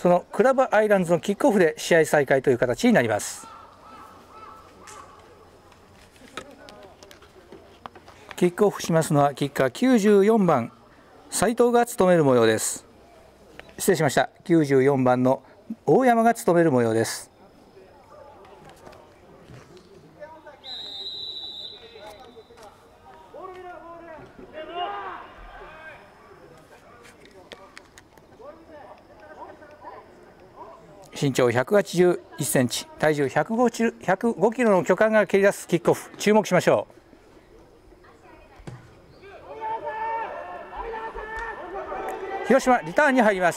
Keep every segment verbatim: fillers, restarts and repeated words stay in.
そのクラブアイランズのキックオフで試合再開という形になります。キックオフしますのはキッカーきゅうじゅうよんばん斉藤が務める模様です。失礼しました。きゅうじゅうよんばんの大山が務める模様です。身長ひゃくはちじゅういちセンチ、体重ひゃくごキロの巨漢が蹴り出すキックオフ、注目しましょう。広島リターンに入ります。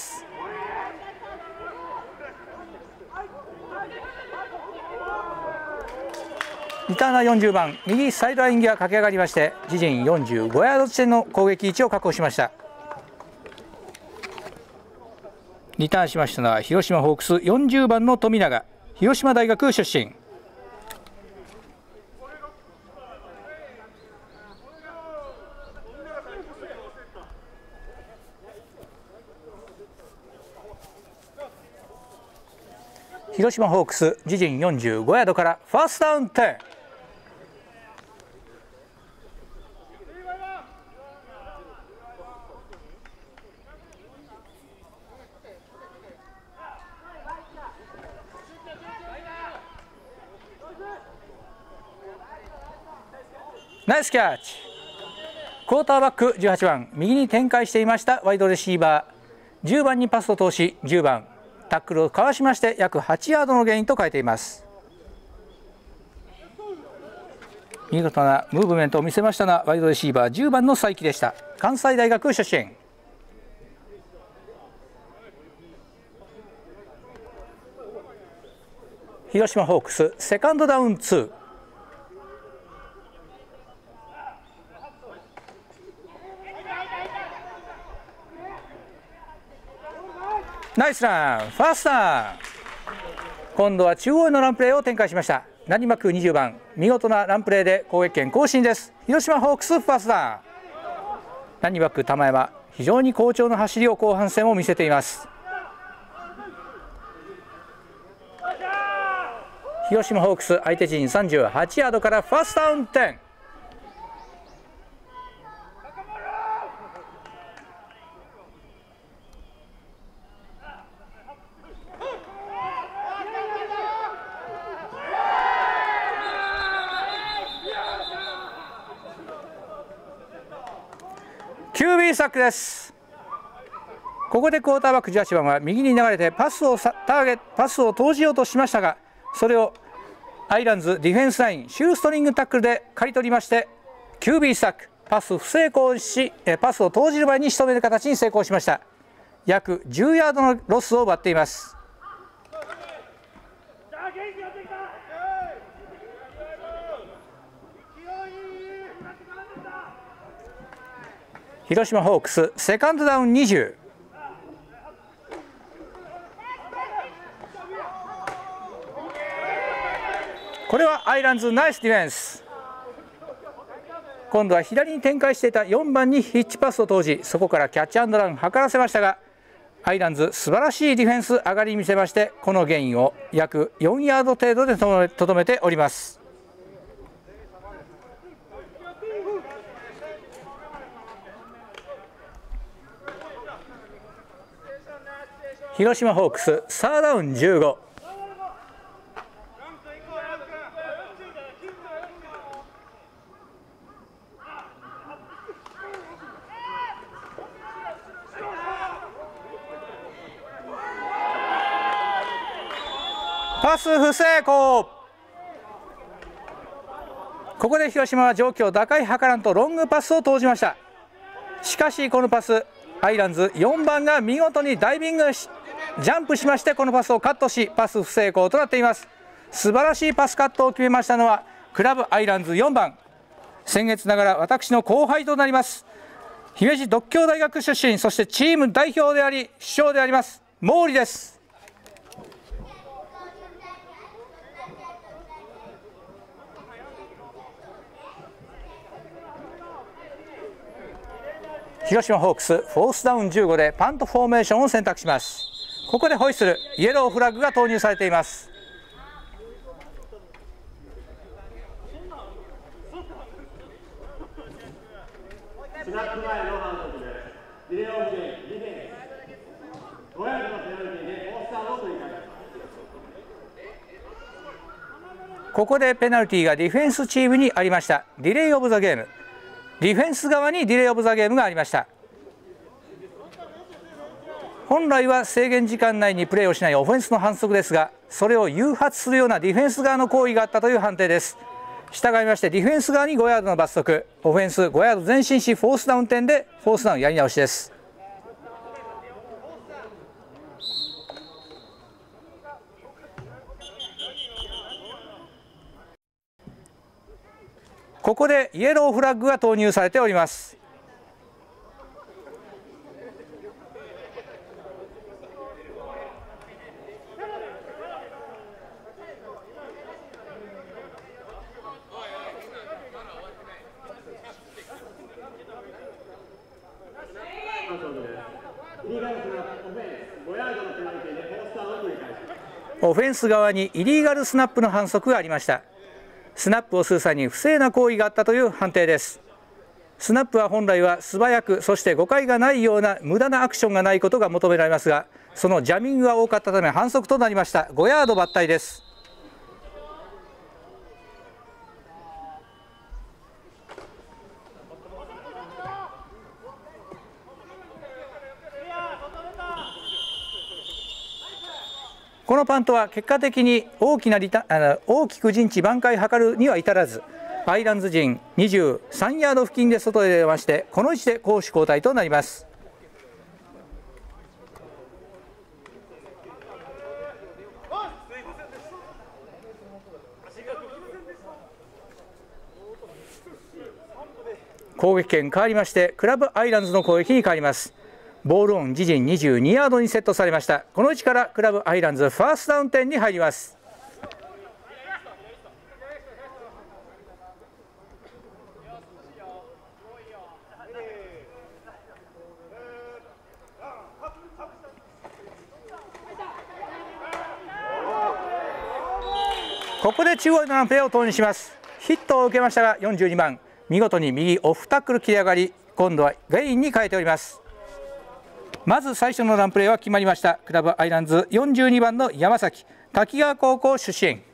リターナーよんじゅうばん、右サイドライン際駆け上がりまして、自陣よんじゅうごヤード地点の攻撃位置を確保しました。リターンしましたのは広島ホークスよんじゅうばんの富永、広島大学出身。広島ホークス自陣よんじゅうごヤードからファーストダウンじゅう。ナイスキャッチ。クォーターバックじゅうはちばん、右に展開していましたワイドレシーバーじゅうばんにパスを通し、じゅうばんタックルをかわしまして約はちヤードのゲインと変えています。見事なムーブメントを見せましたのはワイドレシーバーじゅうばんの才木でした。関西大学出身。広島ホークスセカンドダウンに。ナイスラン、ファーストダウン。今度は中央のランプレーを展開しました。ランニングバックにじゅうばん、見事なランプレーで攻撃権更新です。広島ホークスファーストダウン。ランニングバック玉山、非常に好調な走りを後半戦を見せています。広島ホークス相手陣さんじゅうはちヤードからファーストダウンじゅう。キュービー サックです。ここでクォーターバックじゅうはちばんは右に流れてパスをターゲットパスを投じようとしましたが、それをアイランズディフェンスラインシューストリングタックルで刈り取りまして キュービー サック、パス不成功しパスを投じる前に仕留める形に成功しました。約じゅうヤードのロスを奪っています。広島ホークスセカンドダウンにじゅう。これはアイランズナイスディフェンス。今度は左に展開していたよんばんにヒッチパスを投じ、そこからキャッチアンドラン図らせましたが、アイランズ素晴らしいディフェンス上がり見せまして、このゲインを約よんヤード程度でとどめております。広島ホークスサードダウンじゅうご。パス不成功。ここで広島は状況打開図らんとロングパスを投じました。しかしこのパス、アイランズよんばんが見事にダイビングしジャンプしまして、このパスをカットしパス不成功となっています。素晴らしいパスカットを決めましたのはクラブアイランズよんばん、先月ながら私の後輩となります姫路獨協大学出身、そしてチーム代表であり主将であります毛利です。広島ホークスフォースダウンじゅうごでパントフォーメーションを選択します。 ここでホイッスル、イエローフラッグが投入されています。 スナップ前の反則です。ディレイオブゲーム、ディフェンス。ごヤードのペナルティーでフォースアウトを取り返します。 ここでペナルティーがディフェンスチームにありました。ディレイオブザゲーム。ディフェンス側にディレイオブザゲームがありました。本来は制限時間内にプレーをしないオフェンスの反則ですが、それを誘発するようなディフェンス側の行為があったという判定です。従いましてディフェンス側にごヤードの罰則、オフェンスごヤード前進しフォースダウン点でフォースダウンやり直しです。ここでイエローフラッグが投入されております。オフェンス側にイリーガルスナップの反則がありました。スナップをする際に不正な行為があったという判定です。スナップは本来は素早く、そして誤解がないような無駄なアクションがないことが求められますが、そのジャミングが多かったため反則となりました。ごヤード抜体です。このパントは結果的に大きなリタあの大きく陣地挽回を図るには至らず、アイランズ陣にじゅうさんヤード付近で外へ出まして、この位置で攻守交代となります。攻撃権変わりましてクラブアイランズの攻撃に変わります。ボールオン自陣にじゅうにヤードにセットされました。この位置からクラブアイランズファーストダウン点に入ります。ここで中央のプレーを投入します。ヒットを受けましたがよんじゅうにばん見事に右オフタックル切り上がり、今度はゲインに変えております。まず最初のランプレーは決まりました。クラブアイランズよんじゅうにばんの山崎、滝川高校出身。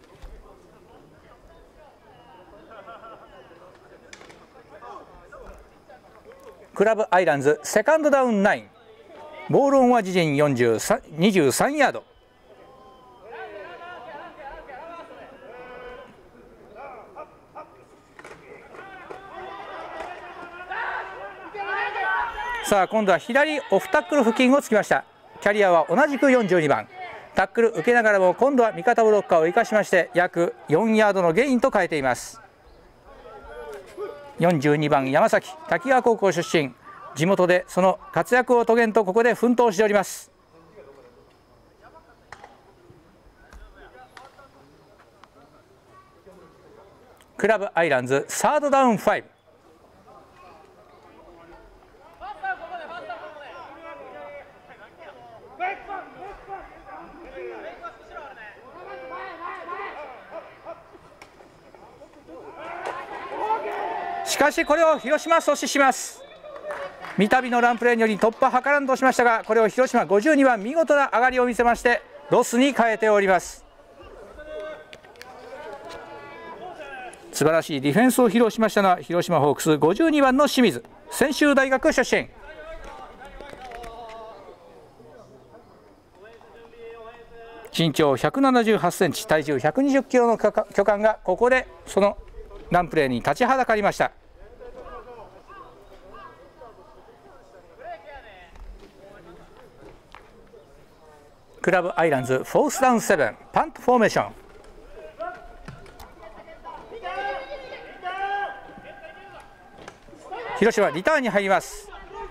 クラブアイランズセカンドダウンナイン、ボールオンは自陣よんじゅうさん、にじゅうさんヤード。さあ今度は左オフタックル付近をつきました。キャリアは同じくよんじゅうにばん、タックル受けながらも今度は味方ブロッカーを生かしまして約よんヤードのゲインと変えています。よんじゅうにばん山崎、滝川高校出身、地元でその活躍を遂げんとここで奮闘しております。クラブアイランズサードダウンファイブ。しかしこれを広島阻止します。三度のランプレーにより突破図らんとしましたが、これを広島ごじゅうにばん見事な上がりを見せましてロスに変えております。素晴らしいディフェンスを披露しましたのは広島ホークスごじゅうにばんの清水、専修大学出身。身長ひゃくななじゅうはちセンチ、体重ひゃくにじゅっキロの巨漢がここでそのランプレーに立ちはだかりました。クラブアイランズフォースダウンセブン、パントフォーメーション。広島リターンに入ります。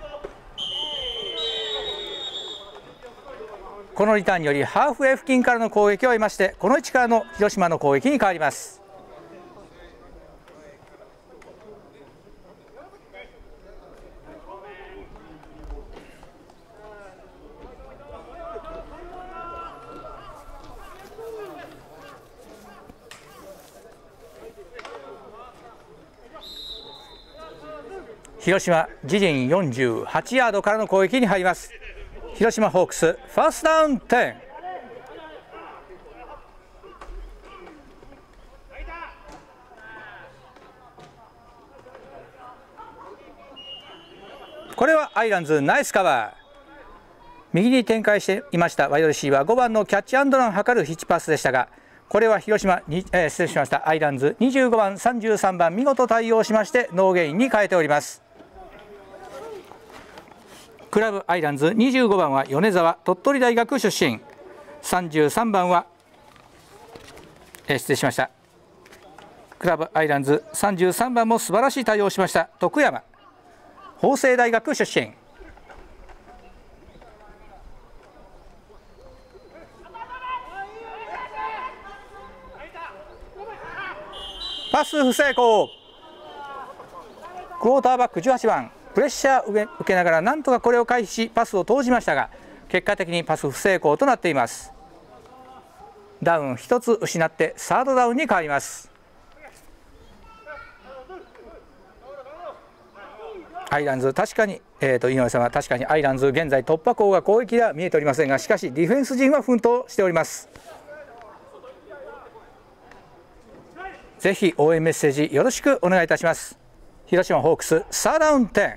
このリターンによりハーフウェイ付近からの攻撃を得まして、この位置からの広島の攻撃に変わります。 広島自陣よんじゅうはちヤードからの攻撃に入ります。広島ホークスファーストダウンじゅう。これはアイランズナイスカバー。右に展開していましたワイドレシーバーごばんのキャッチアンドランを図るヒッチパスでしたが、これは広島に、えー、失礼しましたアイランズにじゅうごばんさんじゅうさんばん見事対応しましてノーゲインに変えております。クラブアイランズにじゅうごばんは米沢鳥取大学出身、さんじゅうさんばんは、えー、失礼しましたクラブアイランズさんじゅうさんばんも素晴らしい対応をしました徳山法政大学出身。パス不成功。クォーターバックじゅうはちばんプレッシャーを受けながらなんとかこれを回避しパスを投じましたが、結果的にパス不成功となっています。ダウンひとつ失ってサードダウンに変わります。アイランズ確かに、えー、と井上さんは確かにアイランズ現在突破口が攻撃では見えておりませんが、しかしディフェンス陣は奮闘しております。ぜひ応援メッセージよろしくお願いいたします。広島ホークスサードダウンじゅう。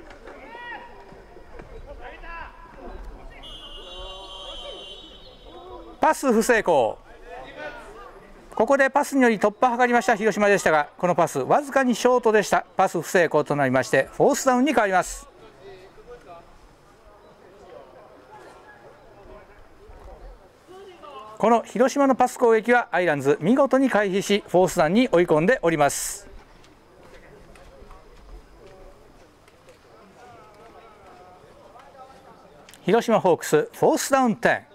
パス不成功。ここでパスにより突破を図りました広島でしたが、このパスわずかにショートでした。パス不成功となりましてフォースダウンに変わります。この広島のパス攻撃はアイランズ見事に回避しフォースダウンに追い込んでおります。広島ホークスフォースダウンじゅう。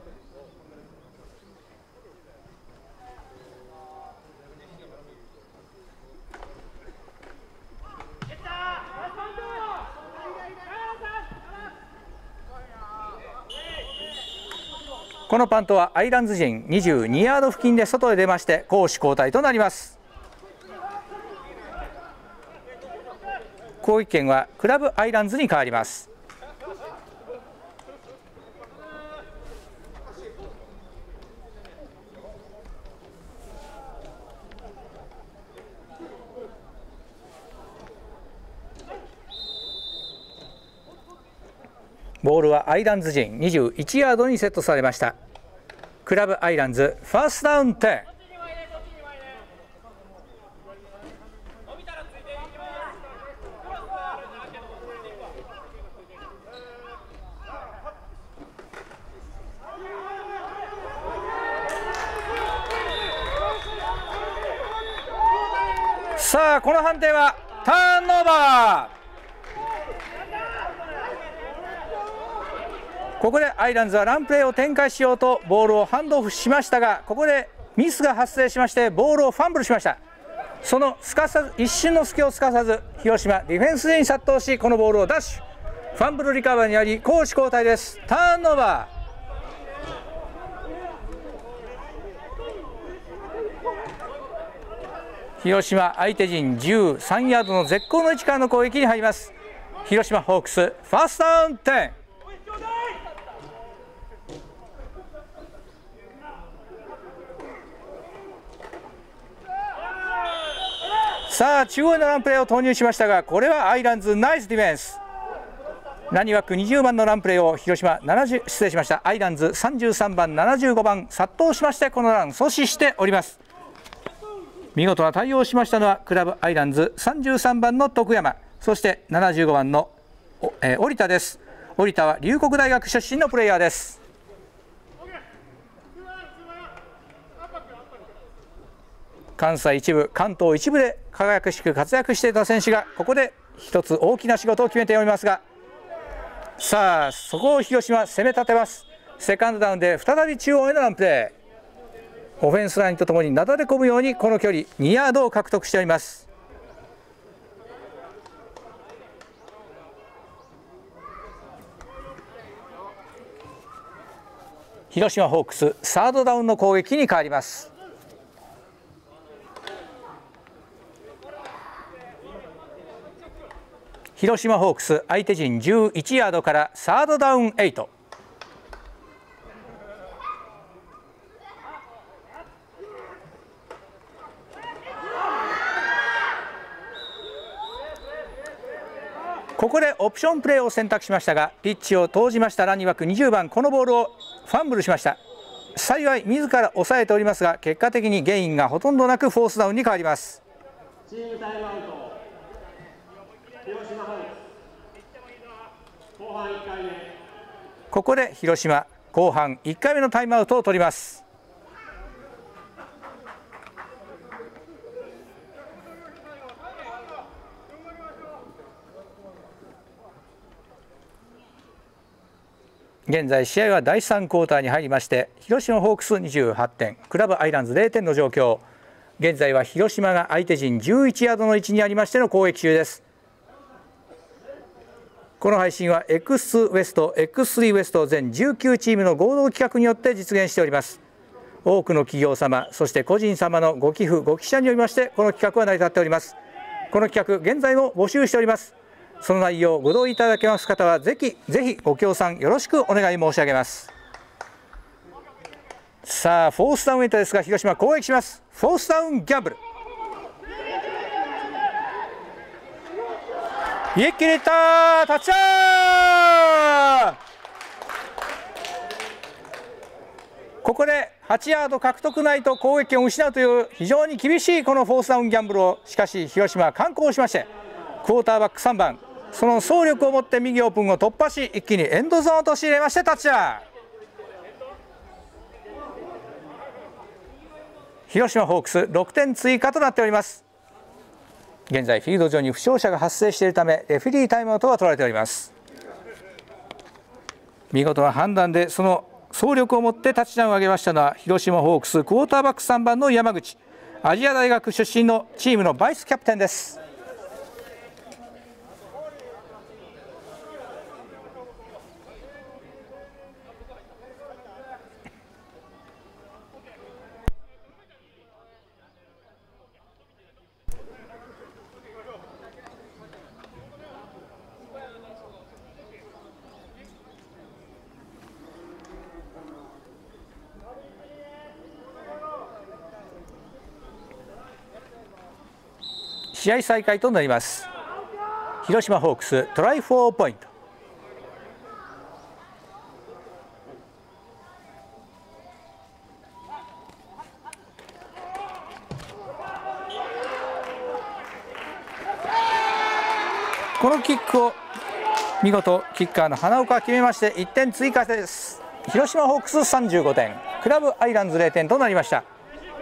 このパントはアイランズ陣にじゅうにヤード付近で外へ出まして攻守交代となります。攻撃権はクラブアイランズに変わります。ボールはアイランズ陣にじゅういちヤードにセットされました。クラブアイランズファーストダウンじゅう。さあこの判定はターンオーバー。ここでアイランズはランプレーを展開しようとボールをハンドオフしましたが、ここでミスが発生しましてボールをファンブルしました。そのすかさず一瞬の隙をすかさず広島ディフェンスに殺到し、このボールをダッシュファンブルリカバーにあり攻守交代です。ターンオーバー。広島相手陣じゅうさんヤードの絶好の位置からの攻撃に入ります。広島ホークスファーストダウンじゅう。さあ中央のランプレーを投入しましたが、これはアイランズナイスディフェンス。何枠にじゅうばんのランプレーを広島ななじゅう失礼しましたアイランズさんじゅうさんばんななじゅうごばん殺到しましてこのラン阻止しております。見事な対応をしましたのはクラブアイランズさんじゅうさんばんの徳山、そしてななじゅうごばんの、えー、織田です。織田は龍谷大学出身のプレイヤーです。関西一部関東一部で輝かしく活躍していた選手がここで一つ大きな仕事を決めておりますが、さあそこを広島攻め立てます。セカンドダウンで再び中央へのランプレー、オフェンスラインとともになだれ込むようにこの距離にヤードを獲得しております。広島ホークスサードダウンの攻撃に変わります。 広島ホークス相手陣じゅういちヤードからサードダウンエイト。ここでオプションプレーを選択しましたが、ピッチを投じましたランニングバックにじゅうばん、このボールをファンブルしました。幸い自ら抑えておりますが、結果的にゲインがほとんどなくフォースダウンに変わります。 チームタイムアウト、広島ホークス後半いっかいめ。 ここで広島後半いっかいめのタイムアウトを取ります。現在試合はだいさんクォーターに入りまして、広島ホークスにじゅうはってん、クラブアイランズゼロてんの状況。現在は広島が相手陣じゅういちヤードの位置にありましての攻撃中です。この配信は エックスツー ウエスト エックススリー ウエスト全じゅうきゅうチームの合同企画によって実現しております。多くの企業様、そして個人様のご寄付ご寄捨によりましてこの企画は成り立っております。この企画現在も募集しております。その内容をご同意いただけます方はぜひぜひご協賛よろしくお願い申し上げます。さあフォースダウンエイトですが、広島攻撃します。フォースダウンギャンブル、一気にいったー、タッチアウト。ここではちヤード獲得ないと攻撃を失うという非常に厳しいこのフォースダウンギャンブルを、しかし広島は敢行しまして、クォーターバックさんばん、その走力を持って右オープンを突破し、一気にエンドゾーンを陥れましてタッチダウン。広島ホークスろくてん追加となっております。現在フィールド上に負傷者が発生しているためレフェリータイムアウトが取られております。見事な判断でその走力を持ってタッチダウンを上げましたのは広島ホークスクォーターバックさんばんの山口、亜細亜大学出身のチームのバイスキャプテンです。試合再開となります。広島ホークストライフォーポイント。このキックを見事キッカーの花岡が決めましていってん追加です。広島ホークスさんじゅうごてん、クラブアイランズゼロてんとなりました。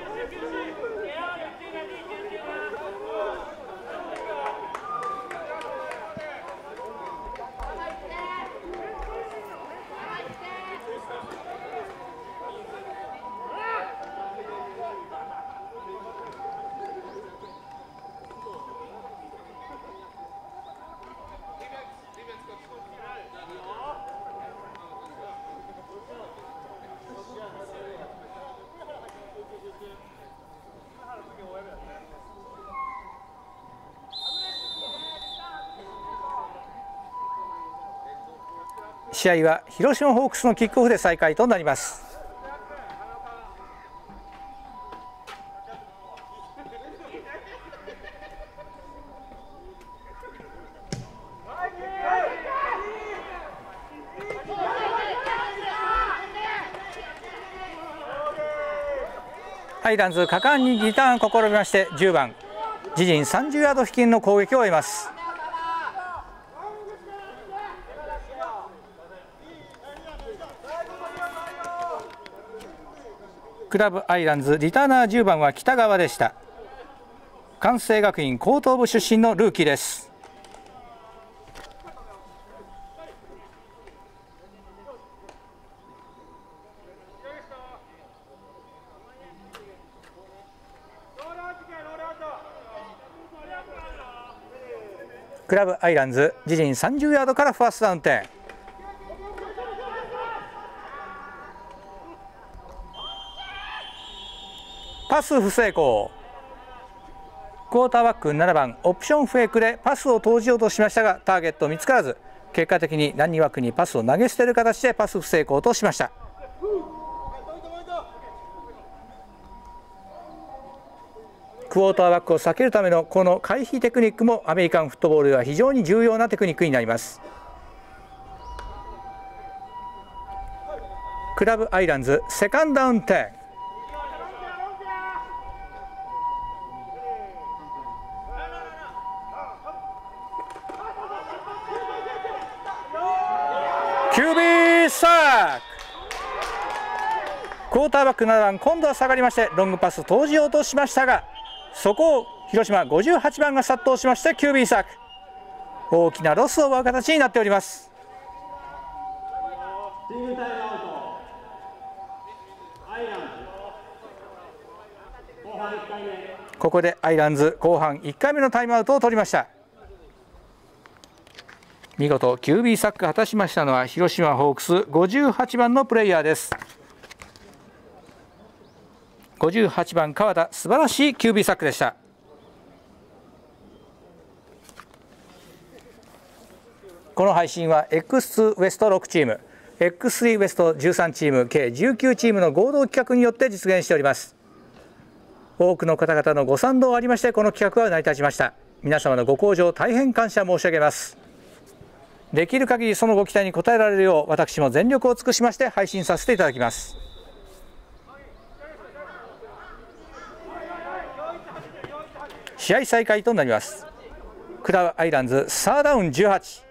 試合は広島ホークスのキックオフで再開となります。アイランズ果敢にリターンを試みましてじゅうばん、自陣さんじゅうヤード付近の攻撃を終えます。クラブアイランズリターナーじゅうばんは北川でした。関西学院高等部出身のルーキーです。クラブアイランズ自陣さんじゅうヤードからファーストダウン点。パス不成功。 クォーターバックななばんオプションフェイクでパスを投じようとしましたがターゲット見つからず、結果的にランニーバックにパスを投げ捨てる形でパス不成功としました。クォーターバックを避けるためのこの回避テクニックもアメリカンフットボールでは非常に重要なテクニックになります。クラブアイランズセカンドダウンじゅう。キュービーサック。クォーターバックななばん今度は下がりましてロングパス投じようとしましたが、そこを広島ごじゅうはちばんが殺到しまして キュービー サック。大きなロスを奪う形になっております。ここでアイランズ後半いっかいめのタイムアウトを取りました。見事 キュービー サック果たしましたのは広島ホークスごじゅうはちばんのプレイヤーです。ごじゅうはちばん川田、素晴らしい キュービー サックでした。この配信は エックスツー ウエストろくチーム、エックススリー ウエストじゅうさんチーム、計じゅうきゅうチームの合同企画によって実現しております。多くの方々のご賛同ありましてこの企画は成り立ちました。皆様のご厚情大変感謝申し上げます。できる限りそのご期待に応えられるよう私も全力を尽くしまして配信させていただきます。試合再開となります。クラブアイランズサーダウンじゅうはち。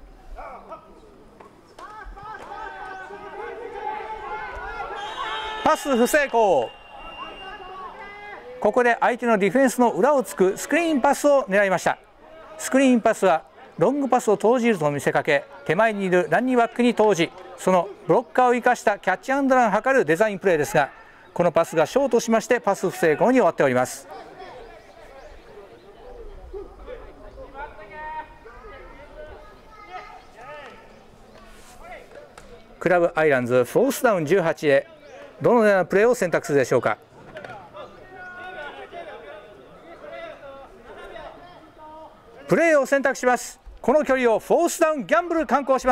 パス不成功。ここで相手のディフェンスの裏をつくスクリーンパスを狙いました。スクリーンパスはロングパスを投じると見せかけ手前にいるランニーバックに投じ、そのブロッカーを生かしたキャッチアンドランを図るデザインプレーですが、このパスがショートしましてパス不成功に終わっております。クラブアイランズフォースダウンじゅうはちへどのようなプレーを選択するでしょうか。プレーを選択します。この距離をフォースダウンギャンブル敢行します。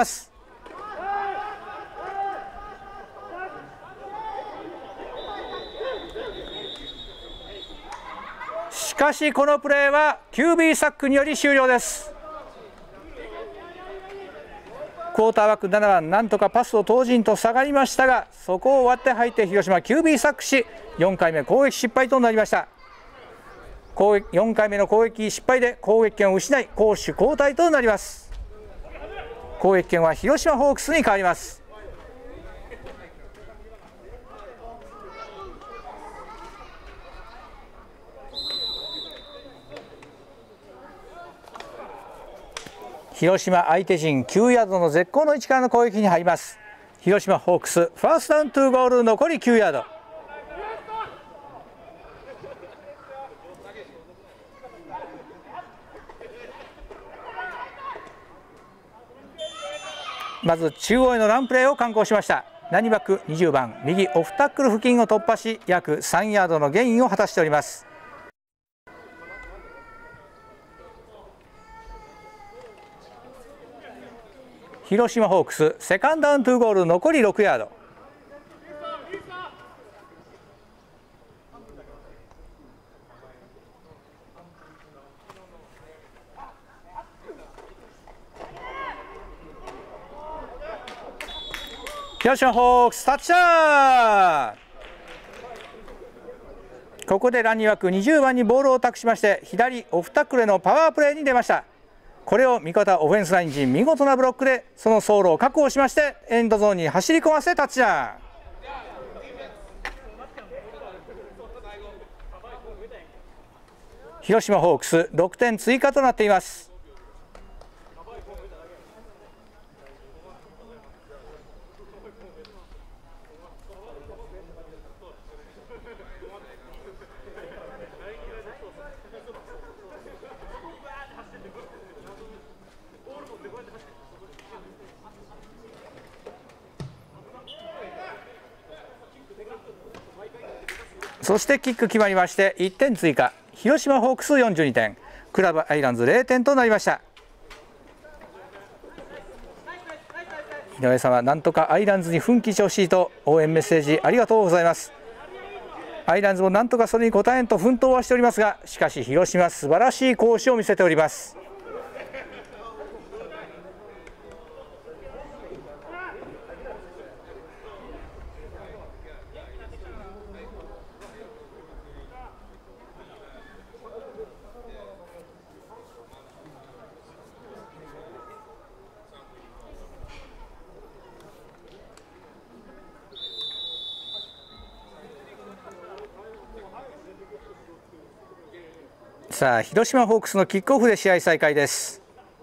しかしこのプレーは キュービー サックにより終了です。クォーターバックななばんなんとかパスを投じんと下がりましたが、そこを割って入って広島 キュービー サックしよんかいめ攻撃失敗となりました。攻撃よんかいめの攻撃失敗で攻撃権を失い攻守交代となります。攻撃権は広島ホークスに変わります。広島相手陣きゅうヤードの絶好の位置からの攻撃に入ります。広島ホークスファーストダウントゥーゴール残りきゅうヤード。まず中央へのランプレーを敢行しました。ランニーバックにじゅうばん右オフタックル付近を突破し約さんヤードのゲインを果たしております。広島ホークスセカンドダウントゥーゴール残りろくヤード。広島ホークスタッチダウン。ここでランニーバックにじゅうばんにボールを託しまして左オフタックルへのパワープレーに出ました。これを味方オフェンスライン陣見事なブロックでその走路を確保しましてエンドゾーンに走り込ませタッチダウン。広島ホークスろくてん追加となっています。そしてキック決まりましていってん追加。 広島ホークスよんじゅうにてん、クラブアイランズゼロてんとなりました。井上様、なんとかアイランズに奮起してほしいと応援メッセージありがとうございます。アイランズもなんとかそれに応えんと奮闘はしておりますが、しかし広島素晴らしい攻守を見せております。さあ、広島ホークスのキックオフで試合再開です。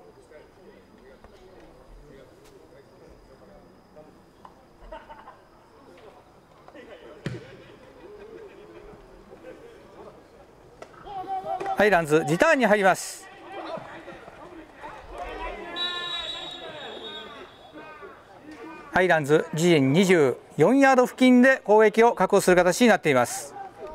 アイランズリターンに入ります。アイランズ自陣にじゅうよんヤード付近で攻撃を確保する形になっています。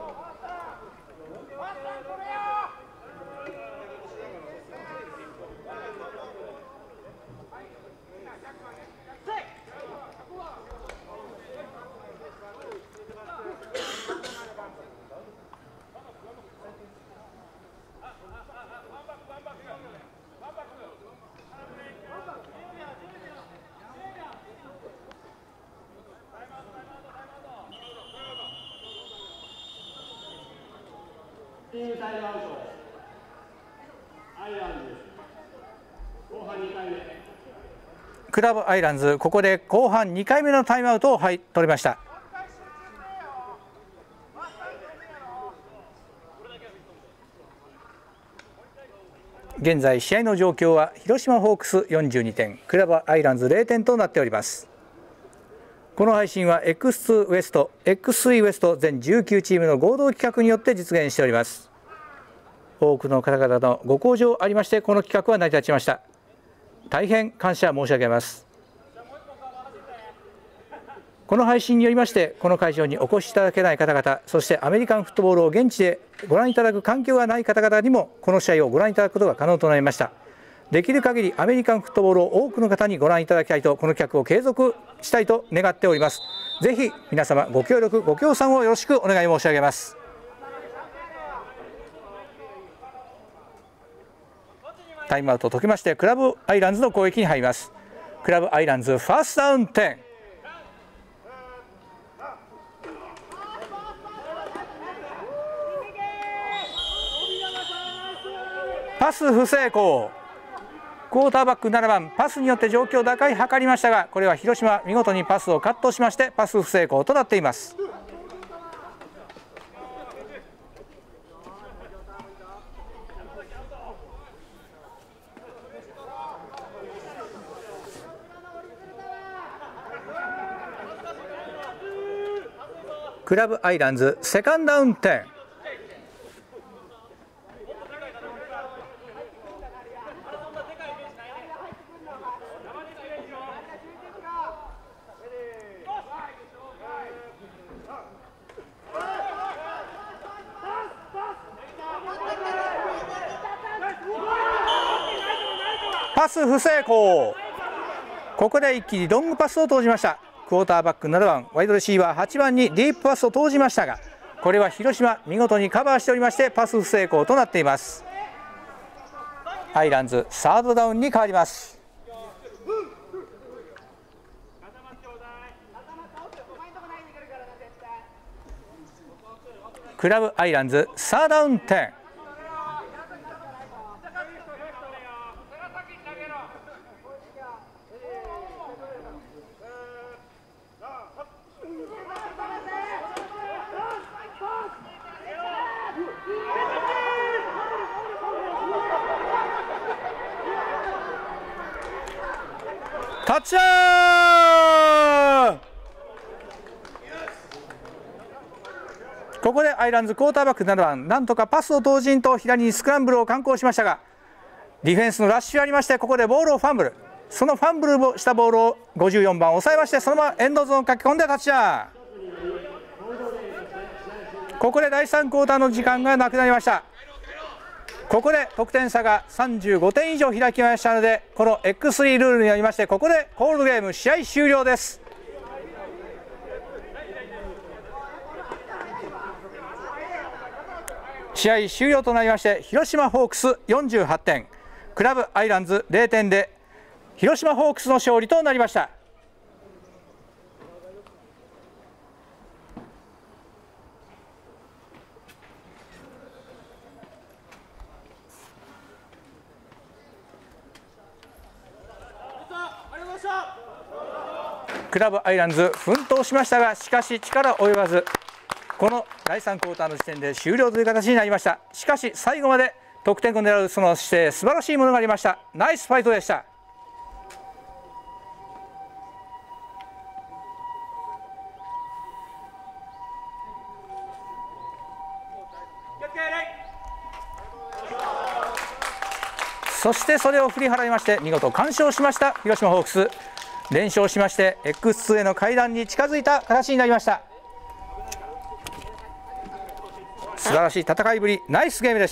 チームタイムアウト、アイランズ後半にかいめ。 クラブアイランズ、ここで後半にかいめのタイムアウトを、はい、取りました。現在試合の状況は広島ホークスよんじゅうにてん、クラブアイランズゼロてんとなっております。この配信は エックスツー ウエスト、エックススリー ウエスト全じゅうきゅうチームの合同企画によって実現しております。多くの方々のご好評ありまして、この企画は成り立ちました。大変感謝申し上げます。この配信によりまして、この会場にお越しいただけない方々、そしてアメリカンフットボールを現地でご覧いただく環境がない方々にも、この試合をご覧いただくことが可能となりました。できる限りアメリカンフットボールを多くの方にご覧いただきたいと、この企画を継続したいと願っております。ぜひ皆様ご協力ご協賛をよろしくお願い申し上げます。タイムアウトを解きまして、クラブアイランズの攻撃に入ります。クラブアイランズファーストダウンじゅう。パス不成功。クォーターバックななばん、パスによって状況打開図りましたが、これは広島見事にパスをカットしましてパス不成功となっています。クラブアイランズセカンドダウンじゅう。パス不成功。ここで一気にロングパスを投じました。クォーターバックななばん、ワイドレシーバーはちばんにディープパスを投じましたが、これは広島見事にカバーしておりましてパス不成功となっています。アイランズサードダウンに変わります。クラブアイランズサードダウンじゅう。タッチダウン。ここでアイランズクォーターバックななばん、なんとかパスを投じんと左にスクランブルを敢行しましたが、ディフェンスのラッシュありまして、ここでボールをファンブル、そのファンブルをしたボールをごじゅうよんばん抑えまして、そのままエンドゾーン駆け込んでタッチダウン。ここでだいさんクォーターの時間がなくなりました。 ここで得点差がさんじゅうごてん以上開きましたので、この エックススリー ルールによりまして、ここでコールドゲーム試合終了です。試合終了となりまして、広島ホークスよんじゅうはってん、クラブアイランズゼロてんで広島ホークスの勝利となりました。クラブアイランズ奮闘しましたが、しかし力及ばず、このだいさんクォーターの時点で終了という形になりました。しかし最後まで得点を狙うその姿勢、素晴らしいものがありました。ナイスファイトでした。そしてそれを振り払いまして見事完勝しました広島ホークス。連勝しまして エックスツー への階段に近づいた形になりました。素晴らしい戦いぶり、ナイスゲームでした。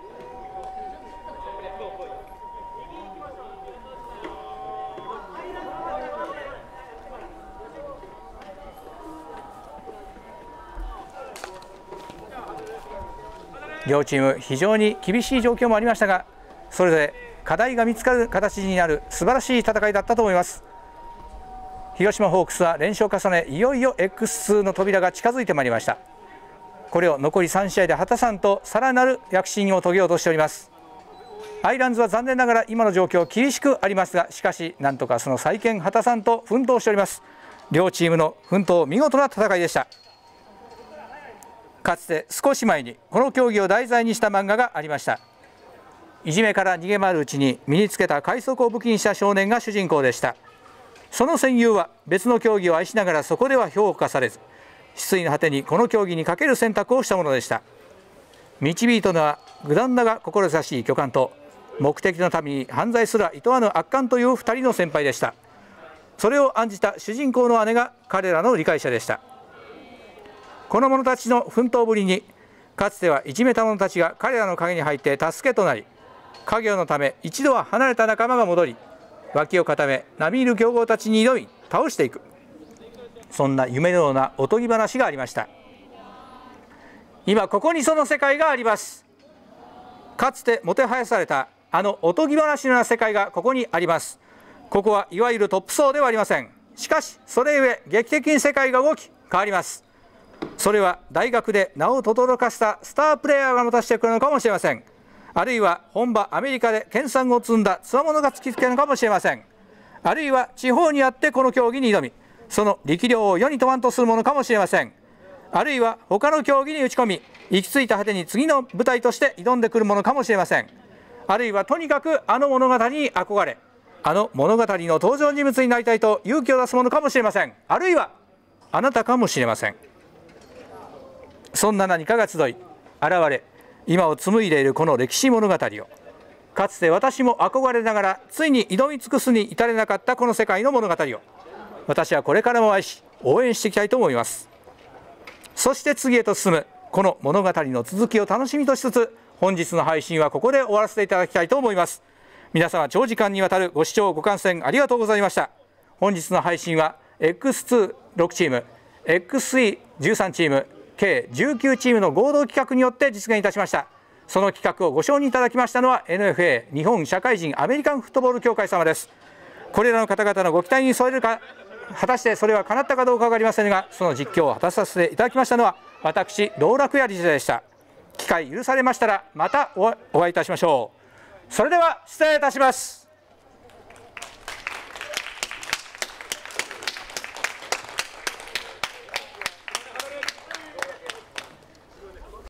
両チーム非常に厳しい状況もありましたが、それぞれ課題が見つかる形になる素晴らしい戦いだったと思います。広島ホークスは連勝を重ね、いよいよ エックスツー の扉が近づいてまいりました。これを残りさん試合で果たさんと、さらなる躍進を遂げようとしております。アイランズは残念ながら今の状況厳しくありますが、しかしなんとかその再建果たさんと奮闘しております。両チームの奮闘、見事な戦いでした。かつて少し前にこの競技を題材にした漫画がありました。いじめから逃げ回るうちに身につけた快速を武器にした少年が主人公でした。その戦友は別の競技を愛しながらそこでは評価されず、失意の果てにこの競技にかける選択をしたものでした。導いたのはグダンダが志しい巨漢と、目的のために犯罪すら厭わぬ悪漢というふたりの先輩でした。それを案じた主人公の姉が彼らの理解者でした。この者たちの奮闘ぶりに、かつてはいじめた者たちが彼らの陰に入って助けとなり、家業のため一度は離れた仲間が戻り、脇を固め並みいる強豪たちに挑み倒していく、そんな夢のようなおとぎ話がありました。今ここにその世界があります。かつてもてはやされたあのおとぎ話のような世界がここにあります。ここはいわゆるトップ層ではありません。しかしそれゆえ劇的に世界が動き変わります。それは大学で名を轟かせたスタープレーヤーがもたしてくるのかもしれません。あるいは本場アメリカで研鑽を積んだ強者が突きつけるのかもしれません。あるいは地方にあってこの競技に挑み、その力量を世に問わんとするものかもしれません。あるいは他の競技に打ち込み、行き着いた果てに次の舞台として挑んでくるものかもしれません。あるいはとにかくあの物語に憧れ、あの物語の登場人物になりたいと勇気を出すものかもしれません。あるいはあなたかもしれません。そんな何かが集い現れ、今を紡いでいるこの歴史物語を、かつて私も憧れながらついに挑み尽くすに至れなかったこの世界の物語を、私はこれからも愛し応援していきたいと思います。そして次へと進むこの物語の続きを楽しみとしつつ、本日の配信はここで終わらせていただきたいと思います。皆様長時間にわたるご視聴ご観戦ありがとうございました。本日の配信は エックスツーろく チーム エックススリーじゅうさん チーム計じゅうきゅうチームの合同企画によって実現いたしました。その企画をご承認いただきましたのは エヌエフエー 日本社会人アメリカンフットボール協会様です。これらの方々のご期待に添えるか、果たしてそれは叶ったかどうか分かりませんが、その実況を果たさせていただきましたのは私道楽屋理事でした。機会許されましたらまたお会いいたしましょう。それでは失礼いたします。